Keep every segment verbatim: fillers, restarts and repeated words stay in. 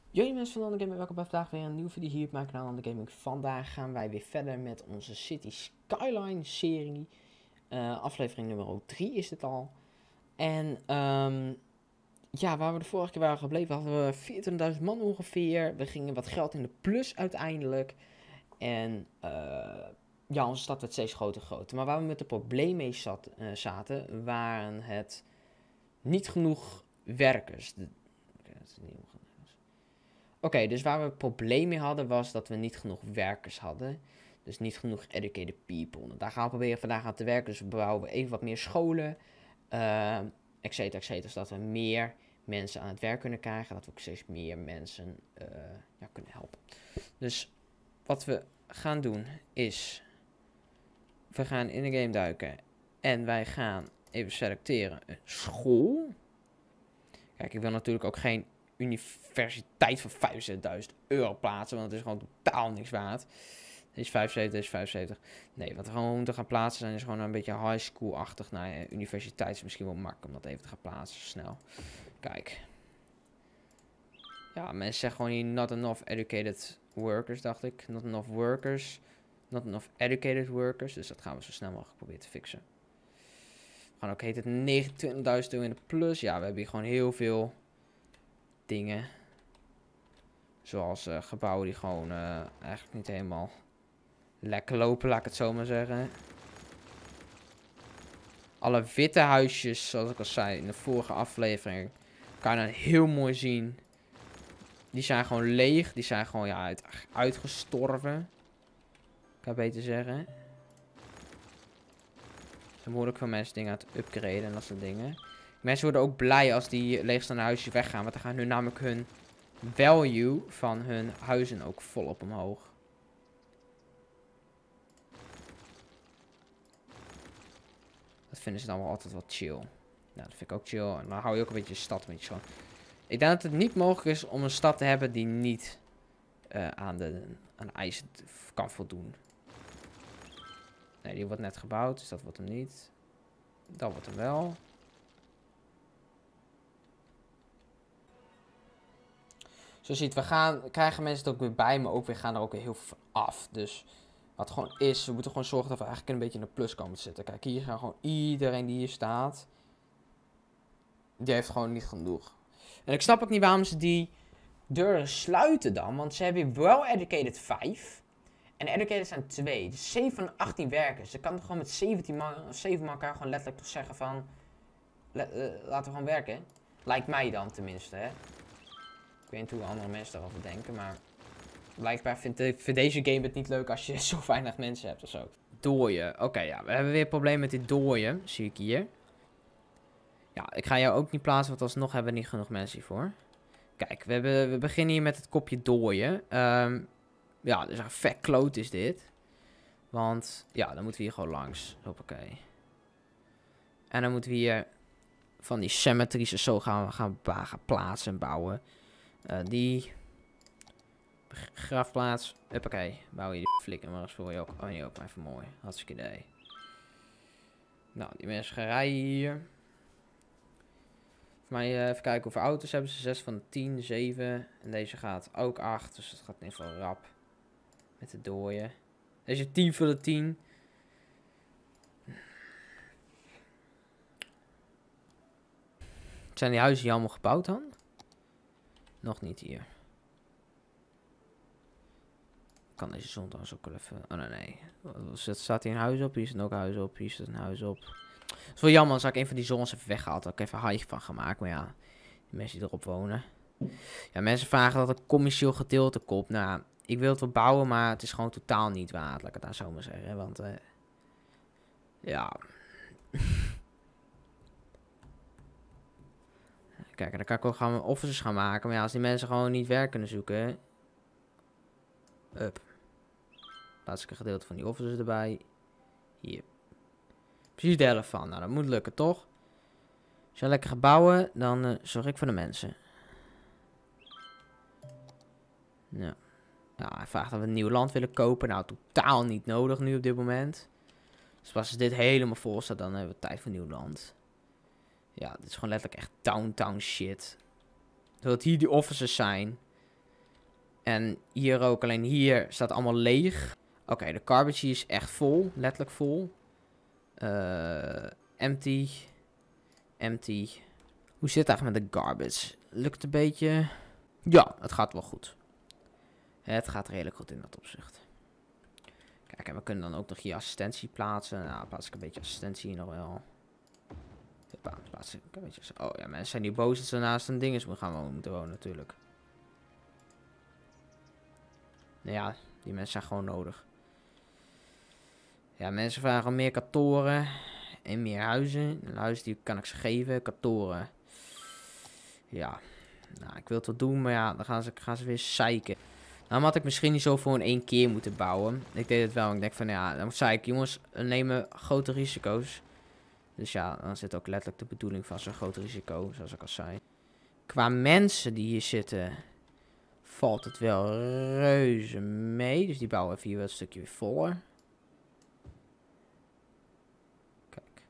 Jullie mensen van de Gaming, welkom bij vandaag weer een nieuwe video hier op mijn kanaal de Gaming. Vandaag gaan wij weer verder met onze City Skyline serie. Uh, aflevering nummer drie is het al. En um, ja, waar we de vorige keer waren gebleven hadden we vierentwintigduizend man ongeveer. We gingen wat geld in de plus uiteindelijk. En uh, ja, onze stad werd steeds groter en groter. Maar waar we met een probleem mee zat, uh, zaten, waren het niet genoeg werkers. De, okay, dat is niet Oké, okay, dus waar we een probleem mee hadden was dat we niet genoeg werkers hadden. Dus niet genoeg educated people. Nou, daar gaan we proberen vandaag aan te werken. Dus we bouwen even wat meer scholen. Uh, et cetera, et cetera. Zodat we meer mensen aan het werk kunnen krijgen. Dat we ook steeds meer mensen uh, ja, kunnen helpen. Dus wat we gaan doen is... We gaan in de game duiken. En wij gaan even selecteren een school. Kijk, ik wil natuurlijk ook geen... universiteit van vijfenzestigduizend euro plaatsen, want het is gewoon totaal niks waard. Deze is vijfenzeventig, deze is vijfenzeventig. Nee, wat we gewoon moeten gaan plaatsen zijn is gewoon een beetje high school-achtig. Nou ja, universiteit is misschien wel makkelijk om dat even te gaan plaatsen, snel. Kijk. Ja, mensen zeggen gewoon hier not enough educated workers, dacht ik. Not enough workers. Not enough educated workers. Dus dat gaan we zo snel mogelijk proberen te fixen. We gaan ook heet het negenentwintigduizend euro in de plus. Ja, we hebben hier gewoon heel veel... dingen. Zoals uh, gebouwen die gewoon uh, eigenlijk niet helemaal lekker lopen, laat ik het zo maar zeggen. Alle witte huisjes, zoals ik al zei in de vorige aflevering, kan je dan heel mooi zien. Die zijn gewoon leeg. Die zijn gewoon ja, uit, uitgestorven. Kan ik beter zeggen. Er worden ook veel mensen dingen aan het upgraden en dat soort dingen. Mensen worden ook blij als die leegstaande huisjes weggaan. Want dan gaan nu namelijk hun value van hun huizen ook volop omhoog. Dat vinden ze dan wel altijd wel chill. Nou, dat vind ik ook chill. En dan hou je ook een beetje je stad een beetje schoon. Ik denk dat het niet mogelijk is om een stad te hebben die niet uh, aan, de, aan de eisen kan voldoen. Nee, die wordt net gebouwd, dus dat wordt hem niet. Dat wordt hem wel. Zo ziet, we gaan, krijgen mensen het ook weer bij, maar ook weer gaan er ook weer heel veel van af. Dus wat gewoon is, we moeten gewoon zorgen dat we eigenlijk een beetje in de plus komen te zitten. Kijk, hier gaan gewoon iedereen die hier staat, die heeft gewoon niet genoeg. En ik snap ook niet waarom ze die deuren sluiten dan, want ze hebben hier wel educated vijf. En educated zijn twee, dus zeven van de achttien werkers. Ze kan toch gewoon met zeventien man, of zeven man elkaar gewoon letterlijk toch zeggen van, let, uh, laten we gewoon werken. Lijkt mij dan tenminste, hè. Ik weet niet hoe andere mensen daarover denken, maar blijkbaar vindt de, vindt deze game het niet leuk als je zo weinig mensen hebt of zo. Dooien. Oké, okay, ja, we hebben weer een probleem met dit dooien, zie ik hier. Ja, ik ga jou ook niet plaatsen, want alsnog hebben we niet genoeg mensen hiervoor. Kijk, we, hebben, we beginnen hier met het kopje dooien. Um, ja, dus een vet kloot is dit. Want, ja, dan moeten we hier gewoon langs. Hoppakee. En dan moeten we hier van die cemeteries zo gaan, gaan, gaan plaatsen en bouwen. Uh, die grafplaats. Huppakee. Bouw je die flikker maar eens voor je ook. Oh nee, ook maar even mooi. Hartstikke idee. Nou, die mensen gaan rijden hier. Voor mij uh, even kijken hoeveel auto's hebben ze. zes van de tien, zeven. En deze gaat ook acht. Dus dat gaat in ieder geval rap. Met de dooien. Deze tien van de tien. Zijn die huizen hier allemaal gebouwd dan? Nog niet hier. Kan deze zon dan ook wel even... Oh nee, nee. Staat hier een huis op? Hier zit ook een huis op. Hier zit een huis op. Dat is wel jammer. Dan zou ik een van die zones even weggehaald. Had ik even high van gemaakt. Maar ja, die mensen die erop wonen. Ja, mensen vragen dat er commercieel gedeelte komt. Nou, ik wil het wel bouwen, maar het is gewoon totaal niet waard. Laat ik het daar zo maar zeggen. Want, uh, ja... Kijk, dan kan ik ook gaan offices gaan maken. Maar ja, als die mensen gewoon niet werk kunnen zoeken... Up. Laat ik een gedeelte van die offices erbij. Hier. Precies de helft van. Nou, dat moet lukken, toch? Als je lekker gaat bouwen, dan uh, zorg ik voor de mensen. Ja. Nou, hij vraagt dat we een nieuw land willen kopen. Nou, totaal niet nodig nu op dit moment. Dus als dit helemaal vol staat, dan hebben we tijd voor nieuw land. Ja, dit is gewoon letterlijk echt downtown shit. Zodat hier die offices zijn. En hier ook, alleen hier staat allemaal leeg. Oké, okay, de garbage hier is echt vol. Letterlijk vol. Uh, empty. Empty. Hoe zit het eigenlijk met de garbage? Lukt het een beetje? Ja, het gaat wel goed. Het gaat redelijk goed in dat opzicht. Kijk, en we kunnen dan ook nog hier assistentie plaatsen. Nou, plaats ik een beetje assistentie hier nog wel. Hoppa, plaats ik een beetje. Oh ja, mensen zijn nu boos dat ze naast een ding is gaan wonen, moeten wonen natuurlijk. Nou ja, die mensen zijn gewoon nodig. Ja, mensen vragen om meer kantoren en meer huizen. En huizen die kan ik ze geven, kantoren. Ja, nou, ik wil het wel doen, maar ja, dan gaan ze, gaan ze weer zeiken. Nou had ik misschien niet zo voor in één keer moeten bouwen. Ik deed het wel, ik denk van ja, dan zei ik, jongens, we nemen grote risico's. Dus ja, dan zit ook letterlijk de bedoeling van zo'n groot risico, zoals ik al zei. Qua mensen die hier zitten, valt het wel reuze mee. Dus die bouwen even hier wel een stukje weer voller. Kijk.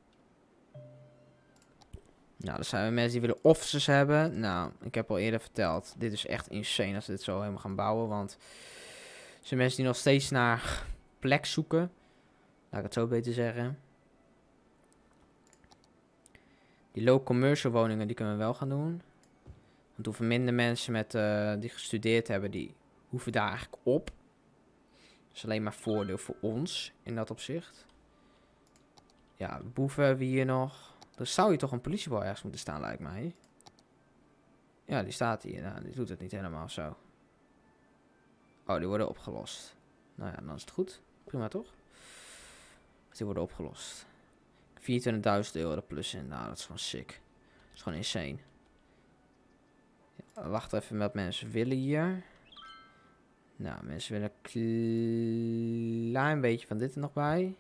Nou, dan zijn er mensen die willen offices hebben. Nou, ik heb al eerder verteld, dit is echt insane als we dit zo helemaal gaan bouwen. Want er zijn mensen die nog steeds naar plek zoeken. Laat ik het zo beter zeggen. Die low commercial woningen, die kunnen we wel gaan doen. Want hoeven minder mensen met, uh, die gestudeerd hebben, die hoeven daar eigenlijk op. Dat is alleen maar voordeel voor ons in dat opzicht. Ja, boeven hebben we hier nog. Er zou hier toch een politiebal ergens moeten staan, lijkt mij. Ja, die staat hier. Nou, die doet het niet helemaal zo. Oh, die worden opgelost. Nou ja, dan is het goed. Prima, toch? Die worden opgelost. vierentwintigduizend euro er plus in. Nou, dat is gewoon sick. Dat is gewoon insane. Ja, wacht even wat mensen willen hier. Nou, mensen willen een klein beetje van dit er nog bij.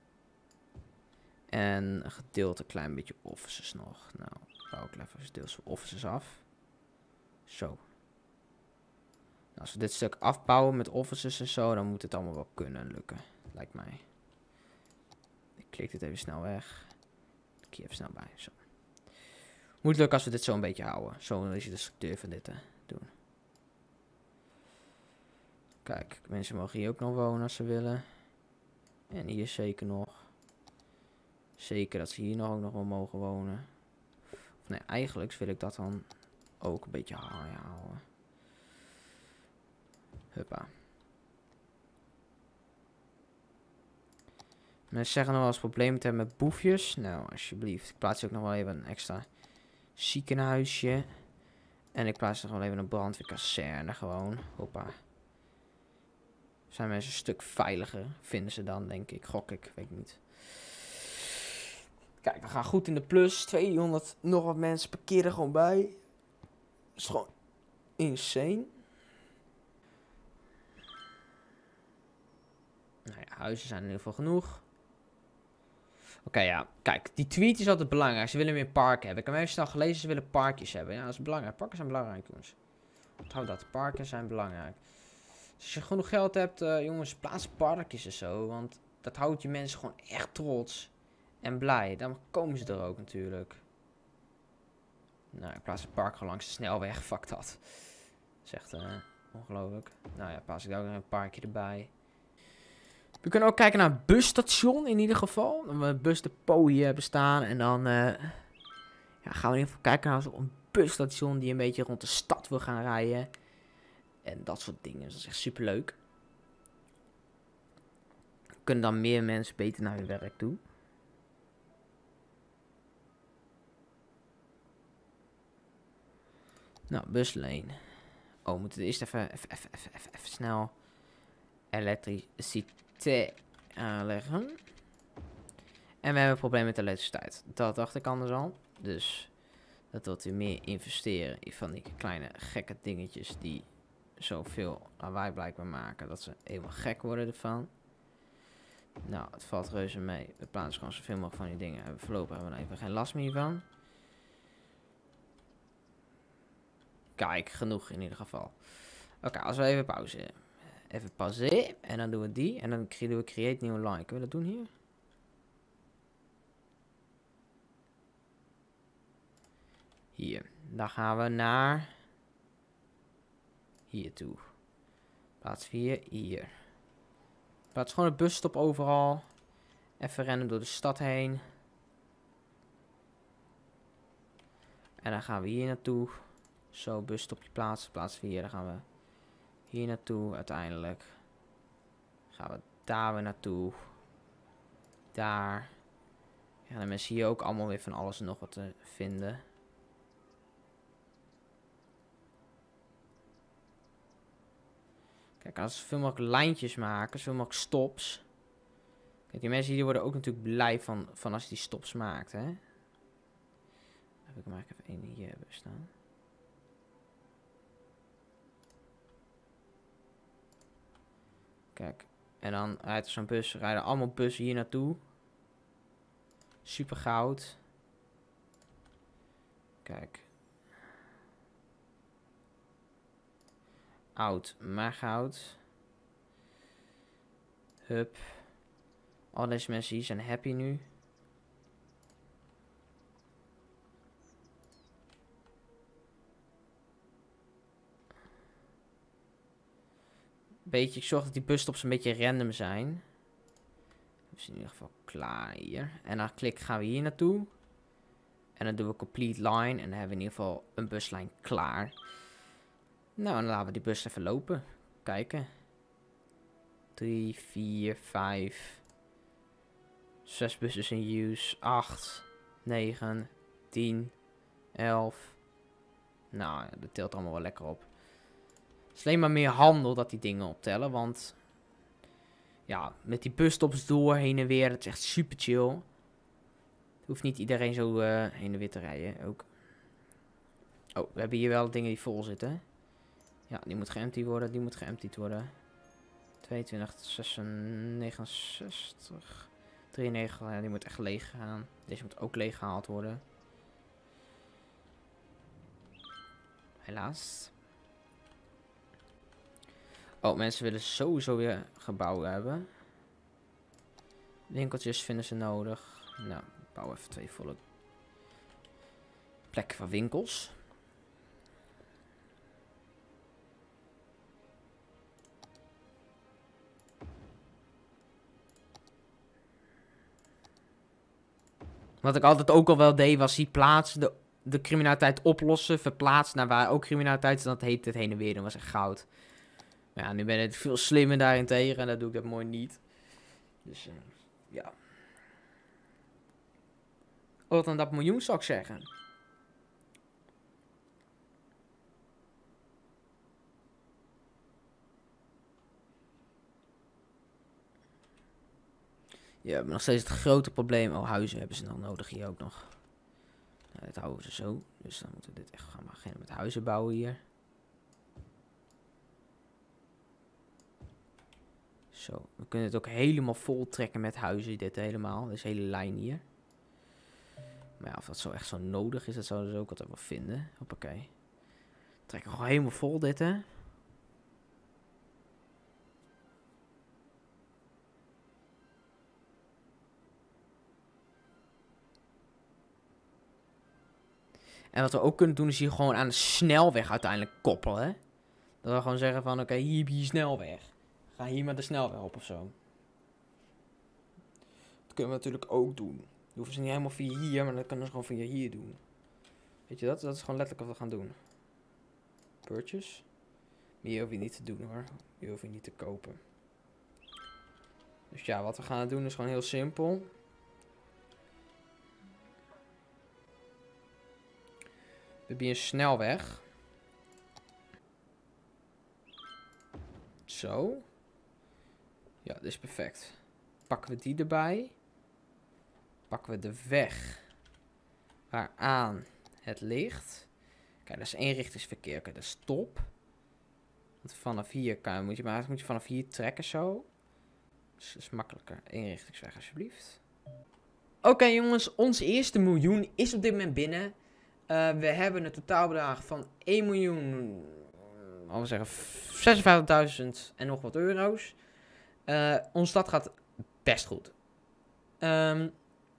En een gedeelte, een klein beetje offices nog. Nou, bouw ik even een deels offices af. Zo. Nou, als we dit stuk afbouwen met offices en zo, dan moet het allemaal wel kunnen lukken. Lijkt mij. Ik klik dit even snel weg. Ik hier even snel bij. Zo. Moet lukken als we dit zo een beetje houden. Zo is je de structuur van dit te doen. Kijk, mensen mogen hier ook nog wonen als ze willen. En hier zeker nog. Zeker dat ze hier nog ook nog wel mogen wonen. Of nee, eigenlijk wil ik dat dan ook een beetje houden. Huppa. Mensen zeggen nog wel eens problemen te hebben met boefjes. Nou, alsjeblieft. Ik plaats ook nog wel even een extra ziekenhuisje. En ik plaats nog wel even een brandweerkazerne gewoon. Hoppa. Zijn mensen een stuk veiliger, vinden ze dan, denk ik. Gok ik, weet ik niet. Kijk, we gaan goed in de plus. tweehonderd nog wat mensen parkeren gewoon bij. Dat is gewoon insane. Nou ja, huizen zijn in ieder geval genoeg. Oké, okay, ja. Kijk, die tweet is altijd belangrijk. Ze willen meer parken hebben. Ik heb even snel gelezen, ze willen parkjes hebben. Ja, dat is belangrijk. Parken zijn belangrijk, jongens. Onthoud dat. Parken zijn belangrijk. Dus als je genoeg geld hebt, uh, jongens, plaats parkjes en zo. Want dat houdt je mensen gewoon echt trots en blij. Dan komen ze er ook natuurlijk. Nou, ik plaats het park gewoon langs de snelweg. Fuck dat. Dat is echt uh, ongelooflijk. Nou ja, plaats ik daar ook nog een parkje erbij. We kunnen ook kijken naar het busstation in ieder geval. Dan we een busdepot hier hebben staan. En dan uh, ja, gaan we in ieder geval kijken naar een busstation die een beetje rond de stad wil gaan rijden. En dat soort dingen. Dat is echt super leuk. Kunnen dan meer mensen beter naar hun werk toe. Nou, buslane. Oh, we moeten eerst even, even, even, even, even, even snel elektriciteit aanleggen. En we hebben een probleem met de elektriciteit. Dat dacht ik anders al. Dus dat wilt u meer investeren in van die kleine gekke dingetjes die zoveel lawaai blijkbaar maken dat ze helemaal gek worden ervan. Nou, het valt reuze mee. We plaatsen gewoon zoveel mogelijk van die dingen. En voorlopig hebben we er even geen last meer van. Kijk, genoeg in ieder geval. Oké, okay, als we even pauzeren. Even pauzeren. En dan doen we die. En dan doen we create new line. Kunnen we dat doen hier? Hier. Dan gaan we naar hier toe. Plaatsen we hier, hier. Plaats gewoon een busstop overal. Even rennen door de stad heen. En dan gaan we hier naartoe. Zo, busstopje plaatsen. Plaatsen we hier. Dan gaan we hier naartoe uiteindelijk. Gaan we daar weer naartoe. Daar. Ja, en dan mensen hier ook allemaal weer van alles en nog wat te vinden. Kijk, als we zoveel mogelijk lijntjes maken, zoveel mogelijk stops. Kijk, die mensen hier worden ook natuurlijk blij van, van als je die stops maakt, hè. Heb ik hem eigenlijk even één hier hebben staan. Kijk, en dan rijdt er zo'n bus, rijden allemaal bussen hier naartoe. Super goud. Kijk. Oud, maar goud. Hup. Al deze mensen hier zijn happy nu. Beetje, ik zorg dat die busstops een beetje random zijn. We zijn in ieder geval klaar hier. En dan klik gaan we hier naartoe. En dan doen we complete line. En dan hebben we in ieder geval een buslijn klaar. Nou, en dan laten we die bus even lopen. Kijken. drie, vier, vijf. zes bussen in use. acht, negen, tien, elf. Nou, dat telt allemaal wel lekker op. Het is alleen maar meer handel dat die dingen optellen. Want ja, met die busstops door heen en weer. Het is echt super chill. Hoeft niet iedereen zo uh, heen en weer te rijden ook. Oh, we hebben hier wel dingen die vol zitten. Ja, die moet geëmptied worden. Die moet geëmptied worden. tweeëntwintig, negenenzestig, drieënnegentig. Ja, die moet echt leeg gaan. Deze moet ook leeg gehaald worden. Helaas. Oh, mensen willen sowieso weer gebouwen hebben. Winkeltjes vinden ze nodig. Nou, bouw even twee volle plekken van winkels. Wat ik altijd ook al wel deed, was die plaatsen, de, de criminaliteit oplossen, verplaatsen naar waar ook criminaliteit is. Dat heet het heen en weer, dat was echt goud. Maar ja, nu ben ik veel slimmer daarentegen en dat doe ik dat mooi niet. Dus uh, ja. Wat dan dat miljoen zou ik zeggen. Ja, we hebben nog steeds het grote probleem. Oh, huizen hebben ze nog nodig hier ook nog. Nou, dit houden ze zo. Dus dan moeten we dit echt gaan beginnen met huizen bouwen hier. Zo, we kunnen het ook helemaal vol trekken met huizen. Dit helemaal, deze hele lijn hier. Maar ja, of dat zo echt zo nodig is, dat zouden ze ook altijd wel vinden. Hoppakee. Trekken we gewoon helemaal vol dit, hè. En wat we ook kunnen doen, is hier gewoon aan de snelweg uiteindelijk koppelen, hè. Dat we gewoon zeggen van, oké, okay, hier heb je je snelweg. Ga hier maar de snelweg op of zo. Dat kunnen we natuurlijk ook doen. Dan hoeven ze niet helemaal via hier, maar dan kunnen ze gewoon via hier doen. Weet je dat? Dat is gewoon letterlijk wat we gaan doen. Purchase. Maar hier hoef je niet te doen, hoor. Hier hoef je niet te kopen. Dus ja, wat we gaan doen is gewoon heel simpel. We hebben hier een snelweg. Zo. Ja, dit is perfect. Pakken we die erbij. Pakken we de weg waaraan het ligt. Kijk, dat is eenrichtingsverkeer. Kijk, dat is top. Want vanaf hier kan, moet je maar moet je vanaf hier trekken zo. Dus dat is makkelijker. Eenrichtingsweg alsjeblieft. Oké okay, jongens, ons eerste miljoen is op dit moment binnen. Uh, we hebben een totaalbedrag van één miljoen, laten we zeggen, zesenvijftigduizend en nog wat euro's. Uh, onze stad gaat best goed. Um,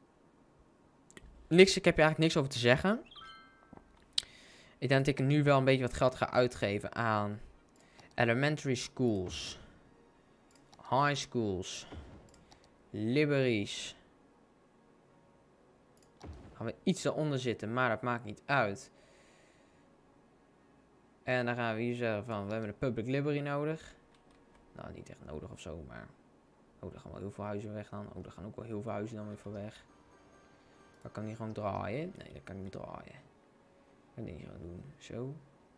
niks, ik heb hier eigenlijk niks over te zeggen. Ik denk dat ik nu wel een beetje wat geld ga uitgeven aan Elementary schools. High schools. Libraries. Gaan we iets eronder zitten, maar dat maakt niet uit. En dan gaan we hier zeggen van, we hebben een public library nodig. Nou, niet echt nodig of zo, maar... Oh, daar gaan wel heel veel huizen weg dan. Oh, daar gaan ook wel heel veel huizen dan weer voor weg. Maar kan die gewoon draaien? Nee, dat kan ik niet draaien. Kan ik niet gewoon doen. Zo.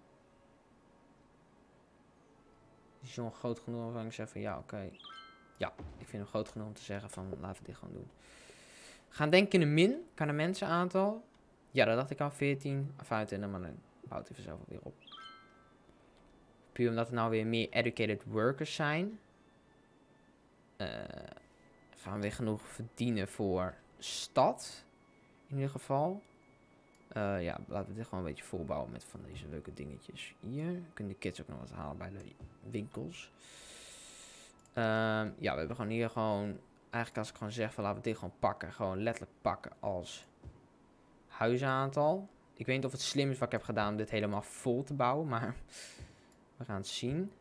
Is zo'n groot genoeg waarvan ik zeg van, ja, oké. Okay. Ja, ik vind hem groot genoeg om te zeggen van, laten we dit gewoon doen. Gaan denken in een min, kan een mensenaantal. Ja, dat dacht ik al, veertien, vijfentwintig, maar dan bouwt hij vanzelf weer op. Puur omdat er nou weer meer educated workers zijn. Uh, gaan we weer genoeg verdienen voor stad. In ieder geval. Uh, ja, laten we dit gewoon een beetje volbouwen met van deze leuke dingetjes. Hier kunnen de kids ook nog wat halen bij de winkels. Uh, ja, we hebben gewoon hier gewoon... Eigenlijk als ik gewoon zeg van laten we dit gewoon pakken. Gewoon letterlijk pakken als huisaantal. Ik weet niet of het slim is wat ik heb gedaan om dit helemaal vol te bouwen. Maar we gaan het zien.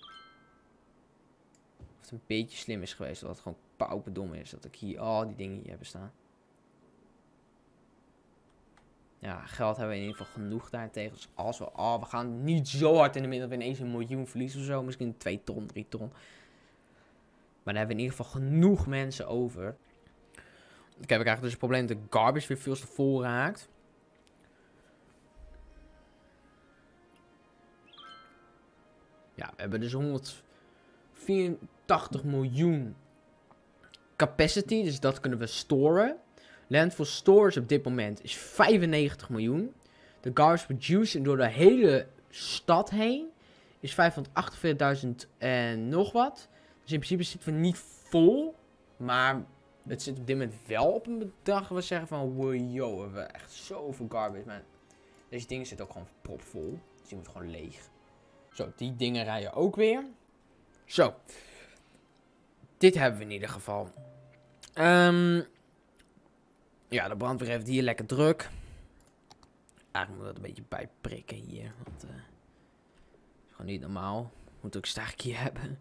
Of het een beetje slim is geweest. Dat het gewoon pauperdom is. Dat ik hier al die dingen hier heb staan. Ja, geld hebben we in ieder geval genoeg daartegen. Dus als we... Oh, we gaan niet zo hard in de midden dat we ineens een miljoen verliezen of zo. Misschien twee ton, drie ton. Maar dan hebben we in ieder geval genoeg mensen over. Ik heb eigenlijk dus het probleem dat de garbage weer veel te vol raakt. Ja, we hebben dus honderdvierentachtig miljoen capacity. Dus dat kunnen we storen. Land for storage op dit moment is vijfennegentig miljoen. De garbage produced door de hele stad heen is vijfhonderdachtenveertigduizend en nog wat. Dus in principe zitten we niet vol. Maar het zit op dit moment wel op een bedrag. We zeggen van, wow, yo, we hebben echt zoveel garbage. Maar deze dingen zitten ook gewoon propvol. Dus die moeten gewoon leeg. Zo, die dingen rijden ook weer. Zo. Dit hebben we in ieder geval. Um, ja, de brandweer heeft hier lekker druk. Eigenlijk moeten we dat een beetje bijprikken hier. Want uh, dat is gewoon niet normaal. Moet ook staakje hebben.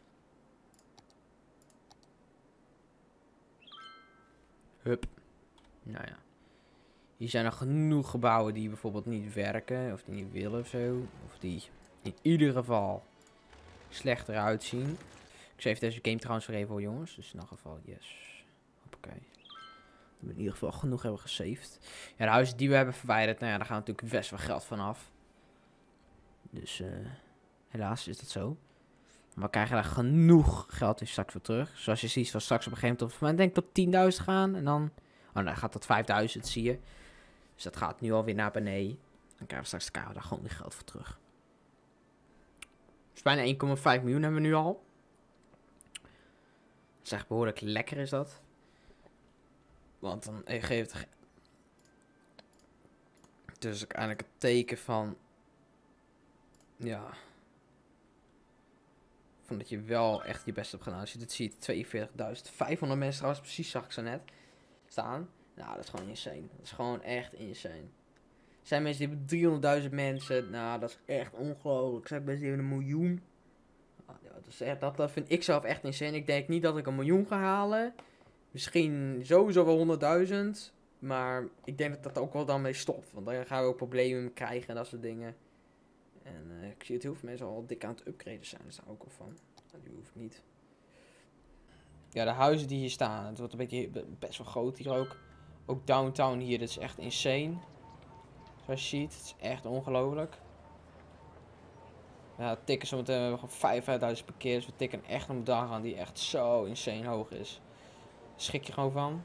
Hup. Nou ja. Hier zijn er genoeg gebouwen die bijvoorbeeld niet werken. Of die niet willen of zo. Of die in ieder geval slechter uitzien. Ik save deze game trouwens weer even voor jongens. Dus in elk geval yes. Hoppakee. Dat we in ieder geval genoeg hebben gesaved. Ja, de huizen die we hebben verwijderd. Nou ja, daar gaan natuurlijk best wel geld van af. Dus uh, helaas is dat zo. Maar we krijgen daar genoeg geld in straks voor terug. Zoals je ziet, van straks op een gegeven moment, of men denkt tot tienduizend gaan. En dan, oh, dan gaat dat vijfduizend, zie je. Dus dat gaat nu alweer naar beneden. Dan krijgen we straks de daar gewoon weer geld voor terug. Dus bijna één komma vijf miljoen hebben we nu al. Dat is echt behoorlijk lekker is dat. Want dan geeft het dus uiteindelijk het teken van, ja, van dat je wel echt je best hebt gedaan. Als je dit ziet, tweeënveertigduizend vijfhonderd mensen trouwens, precies zag ik zo net staan. Nou, dat is gewoon insane. Dat is gewoon echt insane. Er zijn mensen die hebben driehonderdduizend mensen. Nou, dat is echt ongelooflijk. Er zijn mensen die hebben een miljoen. Nou, dat, is echt, dat, dat vind ik zelf echt insane. Ik denk niet dat ik een miljoen ga halen. Misschien sowieso wel honderdduizend. Maar ik denk dat dat ook wel dan mee stopt. Want dan gaan we ook problemen mee krijgen en dat soort dingen. En uh, ik zie dat heel veel mensen al dik aan het upgraden zijn. Daar sta ik ook al van. Nou, die hoef ik niet. Ja, de huizen die hier staan. Het wordt een beetje best wel groot hier ook. Ook downtown hier. Dat is echt insane. Zoals je ziet. Het is echt ongelooflijk. Ja, we tikken zometeen gewoon vijfduizend per keer. Dus we tikken echt een bedrag aan die echt zo insane hoog is. Daar schrik je gewoon van.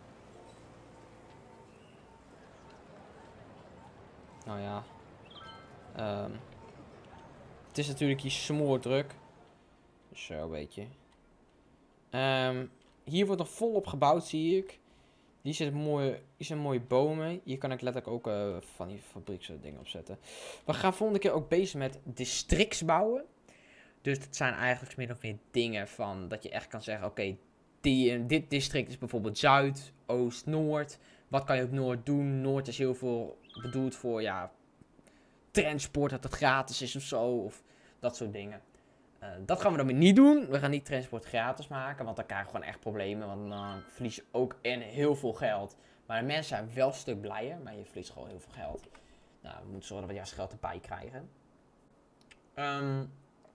Nou ja. Um, het is natuurlijk hier smoordruk. Zo, weet je. Um, hier wordt nog volop gebouwd, zie ik. Hier zitten mooie, hier zijn mooie bomen. Hier kan ik letterlijk ook uh, van die fabriekse dingen opzetten. We gaan volgende keer ook bezig met districts bouwen. Dus dat zijn eigenlijk min of meer dingen van dat je echt kan zeggen, oké, okay, dit district is bijvoorbeeld Zuid, Oost, Noord. Wat kan je op Noord doen? Noord is heel veel bedoeld voor, ja, transport, dat het gratis is of zo. Of dat soort dingen. Uh, dat gaan we dan weer niet doen. We gaan niet transport gratis maken, want dan krijg je gewoon echt problemen. Want dan verlies je ook en heel veel geld. Maar de mensen zijn wel een stuk blijer, maar je verliest gewoon heel veel geld. Nou, we moeten zorgen dat we juist geld erbij krijgen. Um,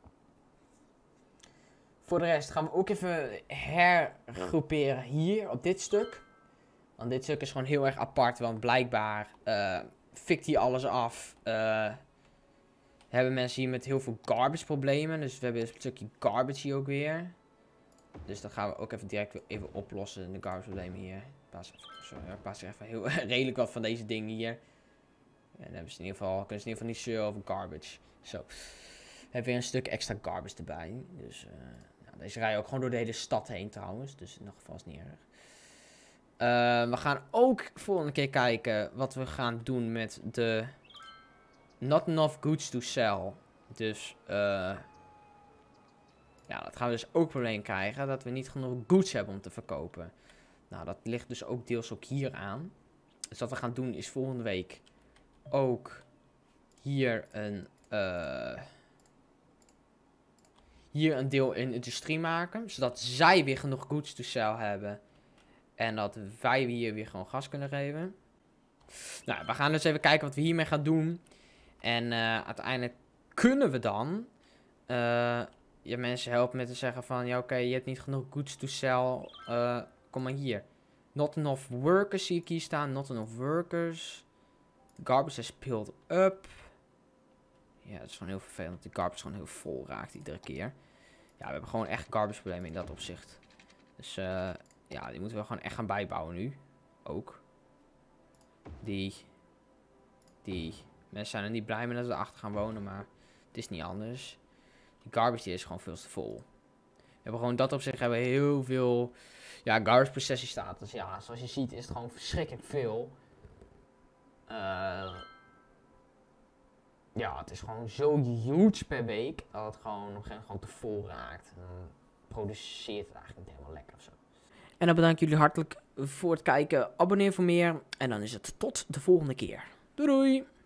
voor de rest gaan we ook even hergroeperen hier op dit stuk. Want dit stuk is gewoon heel erg apart, want blijkbaar uh, fikt hij alles af. Uh, hebben mensen hier met heel veel garbage problemen. Dus we hebben een stukje garbage hier ook weer. Dus dat gaan we ook even direct weer even oplossen, de garbage problemen hier. Pas, sorry, ik pas even heel redelijk wat van deze dingen hier. En dan hebben ze in ieder geval, kunnen ze in ieder geval niet zeuren over garbage. Zo. We hebben weer een stuk extra garbage erbij. Dus uh, nou, deze rijden ook gewoon door de hele stad heen trouwens. Dus in dat geval is het niet erg. Uh, we gaan ook volgende keer kijken wat we gaan doen met de not enough goods to sell. Dus uh, ja, dat gaan we dus ook probleem krijgen. Dat we niet genoeg goods hebben om te verkopen. Nou, dat ligt dus ook deels ook hier aan. Dus wat we gaan doen is volgende week ook hier een uh, hier een deel in industrie maken. Zodat zij weer genoeg goods to sell hebben. En dat wij hier weer gewoon gas kunnen geven. Nou, we gaan dus even kijken wat we hiermee gaan doen. En uh, uiteindelijk kunnen we dan uh, je mensen helpen met te zeggen van... Ja, oké, okay, je hebt niet genoeg goods to sell. Uh, kom maar hier. Not enough workers zie ik hier staan. Not enough workers. Garbage is filled up. Ja, dat is gewoon heel vervelend. Dat de garbage gewoon heel vol raakt iedere keer. Ja, we hebben gewoon echt garbage problemen in dat opzicht. Dus uh, ja, die moeten we gewoon echt gaan bijbouwen nu. Ook. Die. Die. Mensen zijn er niet blij mee dat we erachter gaan wonen, maar het is niet anders. Die garbage die is gewoon veel te vol. We hebben gewoon dat op zich hebben we heel veel ja, garbage processie staat. Dus ja, zoals je ziet is het gewoon verschrikkelijk veel. Uh, ja, het is gewoon zo huge per week dat het gewoon op een gegeven moment gewoon te vol raakt. En dan produceert het eigenlijk niet helemaal lekker of zo. En dan bedank ik jullie hartelijk voor het kijken. Abonneer voor meer. En dan is het tot de volgende keer. Doei doei!